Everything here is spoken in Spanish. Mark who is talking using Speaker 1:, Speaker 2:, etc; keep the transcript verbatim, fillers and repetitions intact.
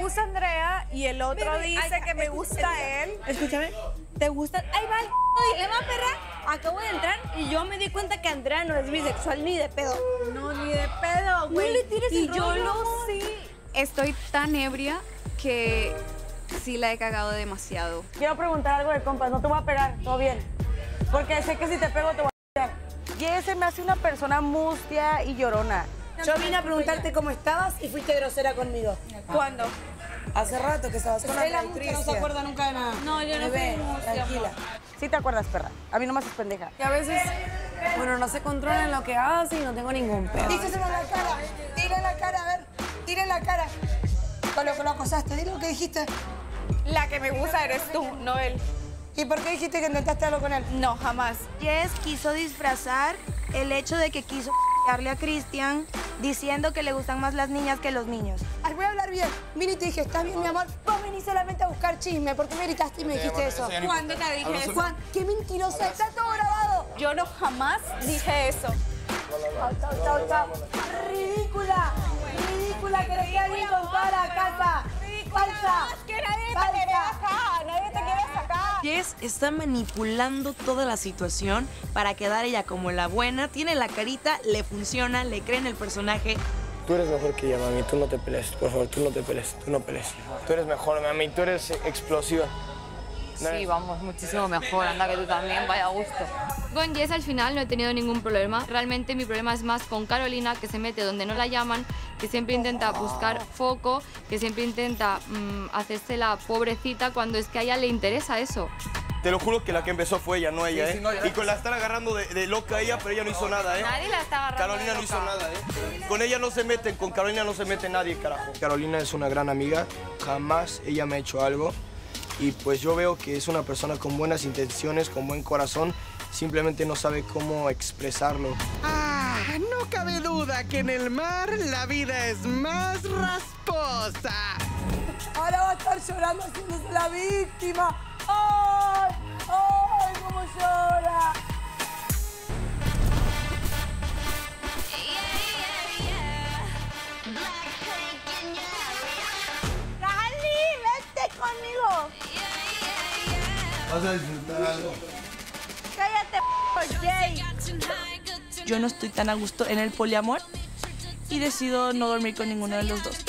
Speaker 1: gusta Andrea y el otro
Speaker 2: Mira,
Speaker 1: dice
Speaker 2: ay,
Speaker 1: que me gusta él.
Speaker 2: Escúchame, ¿te gusta? Ahí va el dilema, perra. Acabo de entrar y yo me di cuenta que Andrea no es bisexual ni de pedo.
Speaker 1: No, ni de pedo, güey.
Speaker 2: No le tires
Speaker 1: y
Speaker 2: el
Speaker 1: yo
Speaker 2: rollo,
Speaker 1: lo
Speaker 2: amor.
Speaker 1: sí.
Speaker 3: Estoy tan ebria que sí la he cagado demasiado.
Speaker 4: Quiero preguntar algo de compas, no te voy a pegar, todo bien. Porque sé que si te pego te voy a pegar. Y ese me hace una persona mustia y llorona.
Speaker 2: Yo vine a preguntarte cómo estabas y fuiste grosera conmigo.
Speaker 1: ¿Cuándo?
Speaker 2: Hace rato que estabas con
Speaker 4: Andrea
Speaker 2: la
Speaker 4: y
Speaker 2: mustia,
Speaker 4: Cristian.
Speaker 2: no se acuerda nunca de nada.
Speaker 1: No, yo no
Speaker 2: Bebé,
Speaker 1: soy mustia,
Speaker 2: tranquila.
Speaker 4: Sí te acuerdas, perra. A mí no me haces pendeja.
Speaker 5: Y a veces, bueno, no se controla en lo que hace y no tengo ningún pedo.
Speaker 2: Díselo en la cara, dile en la cara, a ver, dile en la cara. Con lo que lo acosaste, dile lo que dijiste.
Speaker 1: La que me gusta eres tú, no él.
Speaker 2: ¿Y por qué dijiste que intentaste algo con él?
Speaker 1: No, jamás.
Speaker 6: Jess quiso disfrazar el hecho de que quiso darle a Cristian diciendo que le gustan más las niñas que los niños.
Speaker 2: Ay, voy a hablar bien. Vine y te dije, ¿estás bien, mi amor? Vos venís solamente a buscar chisme. ¿Por qué me gritaste y me dijiste eso?
Speaker 1: ¿Cuándo te dije eso?
Speaker 2: Juan, qué mentirosa. Está todo grabado.
Speaker 1: Yo no jamás dije eso.
Speaker 2: Chau, chau, chau, chau. Ridícula. Ridícula que le queda bien con toda la casa. Falsa.
Speaker 1: Que nadie te quiere acá, nadie te quiere sacar.
Speaker 7: Jess está manipulando toda la situación para quedar ella como la buena. Tiene la carita, le funciona, le cree en el personaje.
Speaker 8: Tú eres mejor que ella, mami. Tú no te pelees. Por favor, tú no te pelees. Tú no pelees. Tú eres mejor, mami. Tú eres explosiva.
Speaker 5: Sí, vamos, muchísimo mejor. Anda que tú también, vaya gusto.
Speaker 3: Con Jess al final no he tenido ningún problema. Realmente mi problema es más con Carolina, que se mete donde no la llaman, que siempre intenta buscar foco, que siempre intenta mmm, hacerse la pobrecita cuando es que a ella le interesa eso.
Speaker 8: Te lo juro que la que empezó fue ella, no ella, ¿eh? Y con la estar agarrando de, de loca ella, pero ella no hizo nada, ¿eh?
Speaker 5: Nadie la está agarrando.
Speaker 8: Carolina no
Speaker 5: de
Speaker 8: hizo
Speaker 5: loca.
Speaker 8: nada, ¿eh? Con ella no se meten, con Carolina no se mete nadie, carajo. Carolina es una gran amiga. Jamás ella me ha hecho algo. Y pues yo veo que es una persona con buenas intenciones, con buen corazón. Simplemente no sabe cómo expresarlo.
Speaker 9: Ah, no cabe duda que en el mar la vida es más rasposa.
Speaker 2: Ahora va a estar llorando haciéndose la víctima. ¡Ay! ¡Ay, cómo llora!
Speaker 1: ¡Dani, vete conmigo!
Speaker 8: Vas a disfrutar algo.
Speaker 1: ¡Cállate, Jay!
Speaker 7: Yo no estoy tan a gusto en el poliamor y decido no dormir con ninguno de los dos.